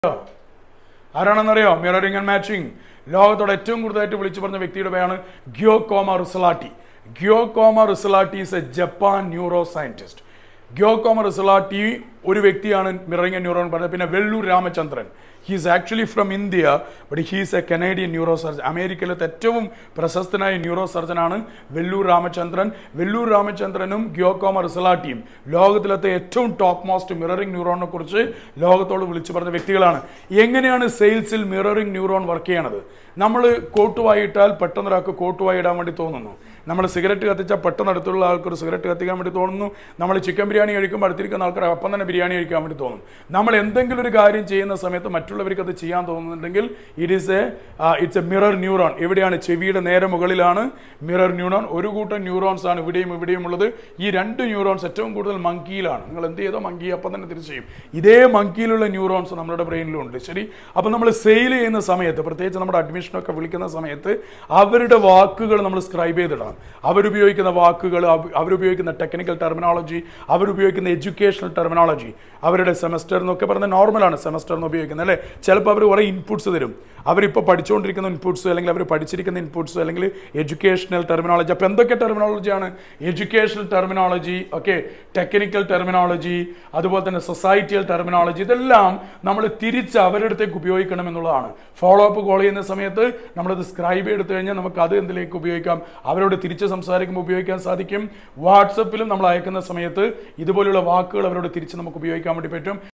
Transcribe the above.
ആരാണെന്നറിയോ? Mirroring and matching ലോകത്തോടെ ഏറ്റവും കൂടുതലായിട്ട് വിളിച്ചു പറഞ്ഞ വ്യക്തിയുടെ പേരാണ് Giacomo Rizzolatti. Giacomo Rizzolatti is a Japan neuroscientist. Giacomo Rizzolatti ഒരു വ്യക്തിയാണ് മിററിംഗ് ആൻഡ് ന്യൂറോൺ പറഞ്ഞത്. പിന്നെ Vellore Ramachandran, he is actually from India, but he is a Canadian neurosurgeon. അമേരിക്കയിലത്തെ ഏറ്റവും പ്രശസ്തനായ ന്യൂറോ സർജനാണ് വെല്ലൂർ രാമചന്ദ്രൻ. വെല്ലൂർ രാമചന്ദ്രനും ഗ്യോകോമ റിസലാട്ടിയും ലോകത്തിലത്തെ ഏറ്റവും ടോപ്പ് മോസ്റ്റ് മിററിംഗ് ന്യൂറോണിനെ കുറിച്ച് ലോകത്തോട് വിളിച്ചു പറഞ്ഞ വ്യക്തികളാണ്. എങ്ങനെയാണ് സെയിൽസിൽ മിററിംഗ് ന്യൂറോൺ വർക്ക് ചെയ്യണത്? നമ്മൾ കോട്ടുവായിട്ടാൽ പെട്ടെന്ന് ഒരാൾക്ക് കോട്ടുവായി ഇടാൻ വേണ്ടി തോന്നുന്നു. നമ്മൾ സിഗരറ്റ് കത്തിച്ചാൽ പെട്ടെന്ന് അടുത്തുള്ള ആൾക്കൊരു സിഗരറ്റ് കത്തിക്കാൻ വേണ്ടി തോന്നുന്നു. നമ്മൾ ചിക്കൻ ബിരിയാണി കഴിക്കുമ്പോൾ അടുത്തിരിക്കുന്ന ആൾക്കാർ അപ്പം തന്നെ ബിരിയാണി കഴിക്കാൻ വേണ്ടി തോന്നും. നമ്മൾ എന്തെങ്കിലും ഒരു കാര്യം ചെയ്യുന്ന സമയത്ത് മറ്റുള്ളവർക്ക് അത് ചെയ്യാൻ തോന്നുന്നുണ്ടെങ്കിൽ ഇറ്റ്സ് എ മിറർ ന്യൂറോൺ. എവിടെയാണ്? ചെവിയുടെ നേരെ മുകളിലാണ് മിറർ ന്യൂറോൺ. ഒരു കൂട്ടം ന്യൂറോൺസ് ആണ് ഇവിടെയും ഉള്ളത്. ഈ രണ്ട് ന്യൂറോൺസ് ഏറ്റവും കൂടുതൽ മങ്കിയിലാണ്. നിങ്ങൾ എന്ത് ചെയ്തോ മങ്കി അപ്പം തന്നെ തിരിച്ചു ചെയ്യും. ഇതേ മങ്കിയിലുള്ള ന്യൂറോൺസ് നമ്മുടെ ബ്രെയിനിലും ഉണ്ട്. ശരി, അപ്പം നമ്മൾ സെയിൽ ചെയ്യുന്ന സമയത്ത്, പ്രത്യേകിച്ച് നമ്മുടെ അഡ്മിഷനൊക്കെ വിളിക്കുന്ന സമയത്ത് അവരുടെ വാക്കുകൾ നമ്മൾ സ്ക്രൈബ് ചെയ്തിടണം. അവരുപയോഗിക്കുന്ന വാക്കുകൾ, അവരുപയോഗിക്കുന്ന ടെക്നിക്കൽ ടെർമിനോളജി, അവരുപയോഗിക്കുന്ന എഡ്യൂക്കേഷണൽ ടെർമിനോളജി, അവരുടെ സെമസ്റ്റർ എന്നൊക്കെ പറഞ്ഞ നോർമലാണ് സെമസ്റ്റർ എന്ന് ഉപയോഗിക്കുന്നത് അല്ലേ. ചിലപ്പോൾ അവർ കുറേ ഇൻപുട്സ് തരും. അവരിപ്പോൾ പഠിച്ചുകൊണ്ടിരിക്കുന്ന ഇൻപുട്സ്, അല്ലെങ്കിൽ അവർ പഠിച്ചിരിക്കുന്ന ഇൻപുട്സ്, അല്ലെങ്കിൽ എഡ്യൂക്കേഷണൽ ടെർമിനോളജി. അപ്പോൾ എന്തൊക്കെ ടെർമിനോളജിയാണ്? Educational terminology, okay, technical terminology, അതുപോലെ തന്നെ സൊസൈറ്റിയൽ ടെർമിനോളജി. ഇതെല്ലാം നമ്മൾ തിരിച്ച് അവരുടെ അടുത്തേക്ക് ഉപയോഗിക്കണം എന്നുള്ളതാണ്. ഫോളോ അപ്പ് കോൾ ചെയ്യുന്ന സമയത്ത് നമ്മളത് സ്ക്രൈബ് എടുത്തു കഴിഞ്ഞാൽ നമുക്ക് അത് എന്തിലേക്ക് ഉപയോഗിക്കാം? അവരോട് തിരിച്ച് സംസാരിക്കുമ്പോൾ ഉപയോഗിക്കാൻ സാധിക്കും. വാട്സപ്പിലും നമ്മൾ അയക്കുന്ന സമയത്ത് ഇതുപോലുള്ള വാക്കുകൾ അവരോട് തിരിച്ച് നമുക്ക് ഉപയോഗിക്കാൻ വേണ്ടി പറ്റും.